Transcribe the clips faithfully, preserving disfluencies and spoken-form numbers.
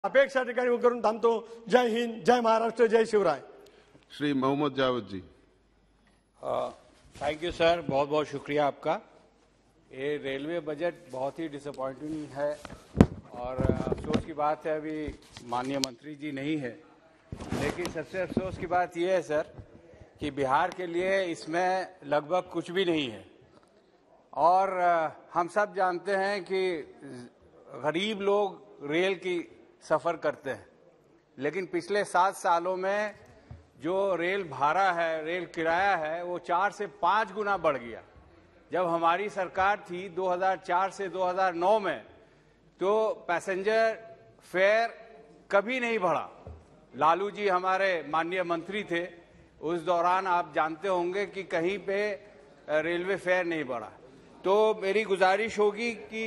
अपेक्षा ठिकाणी करून थांबतो। जय हिंद, जय महाराष्ट्र, जय Shivray. Shri Mohammed Javed ji. Thank you sir, बहुत बहुत शुक्रिया आपका। ये रेलवे बजट बहुत ही डिसअपॉइंटिंग है और अफसोस की बात है अभी माननीय मंत्री जी नहीं है, लेकिन सबसे अफसोस की बात यह है सर कि बिहार के लिए इसमें लगभग कुछ भी नहीं है। और हम सब जानते हैं कि गरीब लोग रेल की सफ़र करते हैं, लेकिन पिछले सात सालों में जो रेल भाड़ा है, रेल किराया है, वो चार से पाँच गुना बढ़ गया। जब हमारी सरकार थी दो हज़ार चार से दो हज़ार नौ में, तो पैसेंजर फेयर कभी नहीं बढ़ा। लालू जी हमारे माननीय मंत्री थे, उस दौरान आप जानते होंगे कि कहीं पे रेलवे फेयर नहीं बढ़ा। तो मेरी गुजारिश होगी कि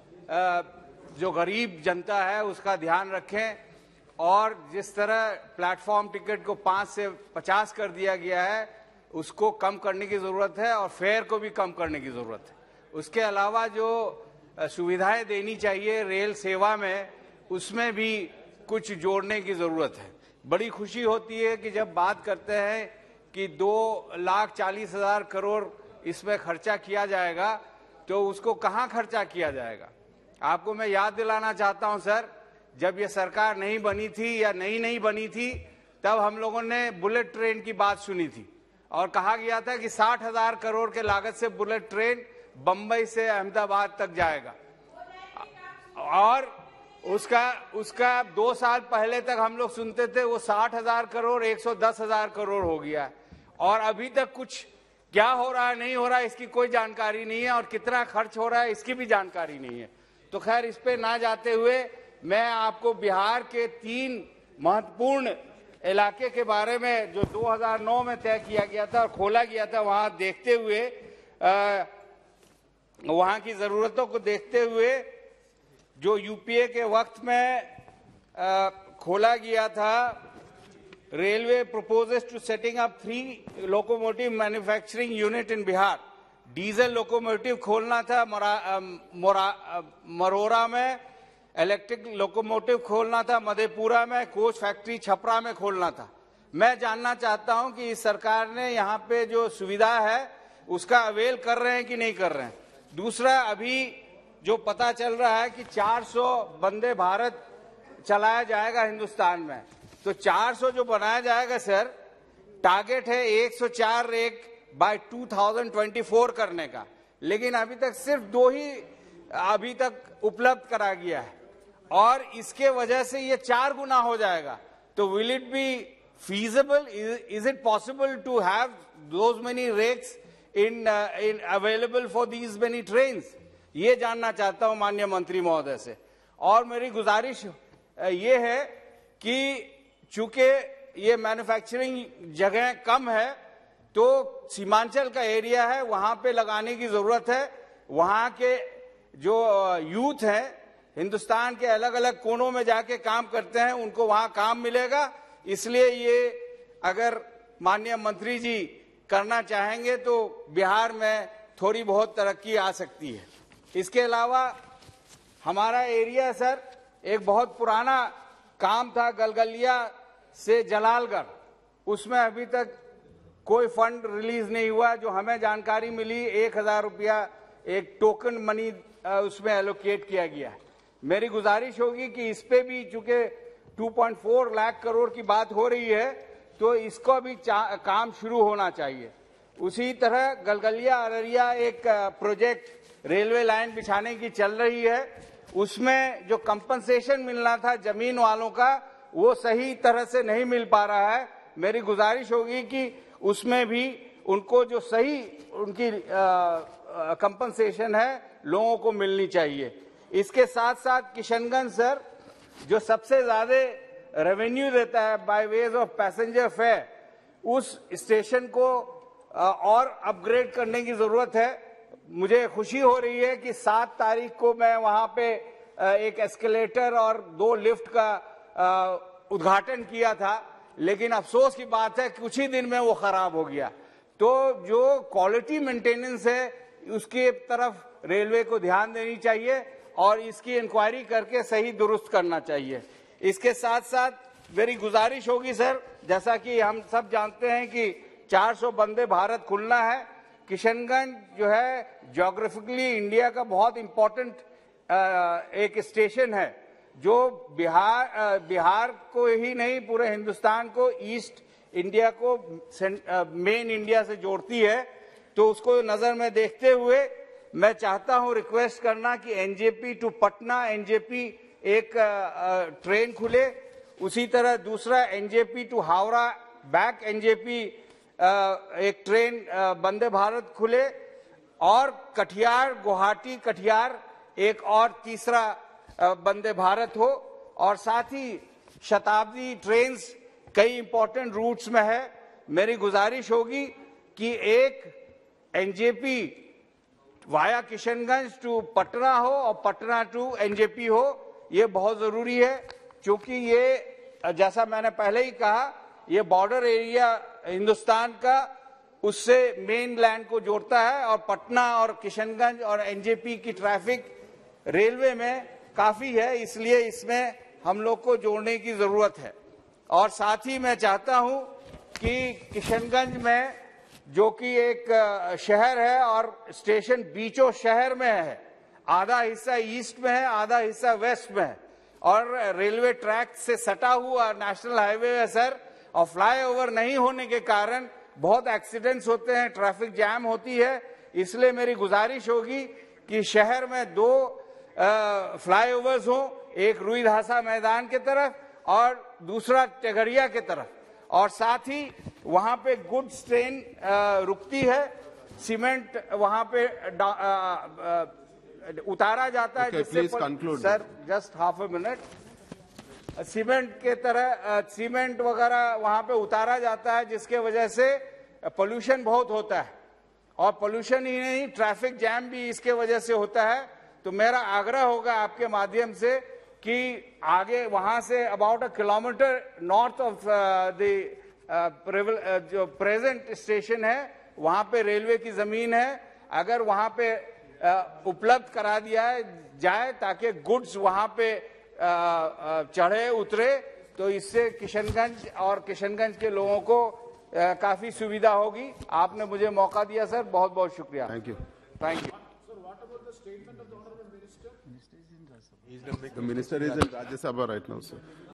जो गरीब जनता है उसका ध्यान रखें, और जिस तरह प्लेटफॉर्म टिकट को पाँच से पचास कर दिया गया है उसको कम करने की ज़रूरत है और फेयर को भी कम करने की ज़रूरत है। उसके अलावा जो सुविधाएं देनी चाहिए रेल सेवा में, उसमें भी कुछ जोड़ने की ज़रूरत है। बड़ी खुशी होती है कि जब बात करते हैं कि दो लाख चालीस हज़ार करोड़ इसमें खर्चा किया जाएगा, तो उसको कहाँ खर्चा किया जाएगा। आपको मैं याद दिलाना चाहता हूं सर, जब ये सरकार नहीं बनी थी या नई नहीं बनी थी, तब हम लोगों ने बुलेट ट्रेन की बात सुनी थी और कहा गया था कि साठ हजार करोड़ के लागत से बुलेट ट्रेन बंबई से अहमदाबाद तक जाएगा। और उसका उसका दो साल पहले तक हम लोग सुनते थे वो साठ हजार करोड़ एक सौ दस हजार करोड़ हो गया है, और अभी तक कुछ क्या हो रहा है नहीं हो रहा है इसकी कोई जानकारी नहीं है, और कितना खर्च हो रहा है इसकी भी जानकारी नहीं है। तो खैर, इस पे ना जाते हुए मैं आपको बिहार के तीन महत्वपूर्ण इलाके के बारे में जो दो हज़ार नौ में तय किया गया था और खोला गया था, वहां देखते हुए आ, वहां की जरूरतों को देखते हुए जो यूपीए के वक्त में आ, खोला गया था, railway proposes to setting up three locomotive manufacturing unit in Bihar. Diesel locomotive खोलना था मरा, मोरा, मरोरा में, इलेक्ट्रिक लोकोमोटिव खोलना था मधेपुरा में, कोच फैक्ट्री छपरा में खोलना था। मैं जानना चाहता हूं कि इस सरकार ने यहाँ पे जो सुविधा है उसका अवेल कर रहे हैं कि नहीं कर रहे हैं। दूसरा, अभी जो पता चल रहा है कि चार सौ वंदे भारत चलाया जाएगा हिंदुस्तान में, तो चार सौ जो बनाया जाएगा सर, टारगेट है एक सौ चार रेक बाय दो हज़ार चौबीस करने का, लेकिन अभी तक सिर्फ दो ही अभी तक उपलब्ध करा गया है, और इसके वजह से ये चार गुना हो जाएगा। तो will it be feasible, is it possible to have those many rakes in uh, in available for these many trains? ये जानना चाहता हूं माननीय मंत्री महोदय से। और मेरी गुजारिश ये है कि चूंकि ये मैन्युफैक्चरिंग जगह कम है, तो सीमांचल का एरिया है, वहां पे लगाने की जरूरत है। वहां के जो यूथ है हिंदुस्तान के अलग अलग कोनों में जाके काम करते हैं, उनको वहां काम मिलेगा। इसलिए ये अगर माननीय मंत्री जी करना चाहेंगे तो बिहार में थोड़ी बहुत तरक्की आ सकती है। इसके अलावा हमारा एरिया सर, एक बहुत पुराना काम था गलगलिया से जलालगढ़, उसमें अभी तक कोई फंड रिलीज नहीं हुआ। जो हमें जानकारी मिली, एक हजार रुपया एक टोकन मनी उसमें एलोकेट किया गया है। मेरी गुजारिश होगी कि इस पे भी चूंकि दो पॉइंट चार लाख करोड़ की बात हो रही है, तो इसको भी काम शुरू होना चाहिए। उसी तरह गलगलिया अररिया एक प्रोजेक्ट रेलवे लाइन बिछाने की चल रही है, उसमें जो कंपनसेशन मिलना था जमीन वालों का, वो सही तरह से नहीं मिल पा रहा है। मेरी गुजारिश होगी कि उसमें भी उनको जो सही उनकी कंपनसेशन है लोगों को मिलनी चाहिए। इसके साथ साथ किशनगंज सर, जो सबसे ज्यादा रेवेन्यू देता है by ways of passenger fare, उस स्टेशन को और अपग्रेड करने की जरूरत है। मुझे खुशी हो रही है कि सात तारीख को मैं वहां पे एक एस्केलेटर और दो लिफ्ट का उद्घाटन किया था, लेकिन अफसोस की बात है कुछ ही दिन में वो खराब हो गया। तो जो क्वालिटी मेंटेनेंस है उसकी तरफ रेलवे को ध्यान देनी चाहिए और इसकी इंक्वायरी करके सही दुरुस्त करना चाहिए। इसके साथ साथ मेरी गुजारिश होगी सर, जैसा कि हम सब जानते हैं कि चार सौ वंदे भारत खुलना है। किशनगंज जो है ज्योग्राफिकली इंडिया का बहुत इंपॉर्टेंट एक स्टेशन है, जो बिहार बिहार को ही नहीं पूरे हिंदुस्तान को, ईस्ट इंडिया को मेन इंडिया से जोड़ती है। तो उसको नजर में देखते हुए मैं चाहता हूं रिक्वेस्ट करना कि एनजेपी टू पटना एनजेपी एक ट्रेन खुले, उसी तरह दूसरा NJP to Howrah back NJP एक ट्रेन वंदे भारत खुले, और कटिहार गुवाहाटी कटिहार एक और तीसरा वंदे भारत हो। और साथ ही शताब्दी ट्रेन्स कई इंपॉर्टेंट रूट्स में है। मेरी गुजारिश होगी कि एक NJP via Kishanganj to Patna हो और पटना टू एनजेपी हो, ये बहुत जरूरी है, क्योंकि ये जैसा मैंने पहले ही कहा, ये बॉर्डर एरिया हिंदुस्तान का उससे मेन लैंड को जोड़ता है, और पटना और किशनगंज और एनजेपी की ट्रैफिक रेलवे में काफी है, इसलिए इसमें हम लोग को जोड़ने की जरूरत है। और साथ ही मैं चाहता हूं कि किशनगंज में, जो कि एक शहर है और स्टेशन बीचों शहर में है, आधा हिस्सा ईस्ट में है आधा हिस्सा वेस्ट में है, और रेलवे ट्रैक से सटा हुआ नेशनल हाईवे है सर, और फ्लाईओवर नहीं होने के कारण बहुत एक्सीडेंट्स होते हैं, ट्रैफिक जैम होती है। इसलिए मेरी गुजारिश होगी कि शहर में दो फ्लाईओवर्स हो, एक रुईधासा मैदान के तरफ और दूसरा टेगड़िया के तरफ, और साथ ही वहां पे गुड्स ट्रेन रुकती है, सीमेंट वहां पे आ, आ, उतारा जाता है, okay, जिससे sir just half a minute, cement के तरह सीमेंट वगैरह वहां पे उतारा जाता है, जिसके वजह से पोल्यूशन बहुत होता है, और पोल्यूशन ही नहीं ट्रैफिक जैम भी इसके वजह से होता है। तो मेरा आग्रह होगा आपके माध्यम से कि आगे वहां से about a kilometre north of the जो प्रेजेंट स्टेशन है, वहां पे रेलवे की जमीन है, अगर वहां पे uh, उपलब्ध करा दिया जाए ताकि गुड्स वहां पे uh, uh, चढ़े उतरे, तो इससे किशनगंज और किशनगंज के लोगों को uh, काफी सुविधा होगी। आपने मुझे मौका दिया सर, बहुत बहुत शुक्रिया। Thank you. Thank you. The minister is in Rajya Sabha right now, sir.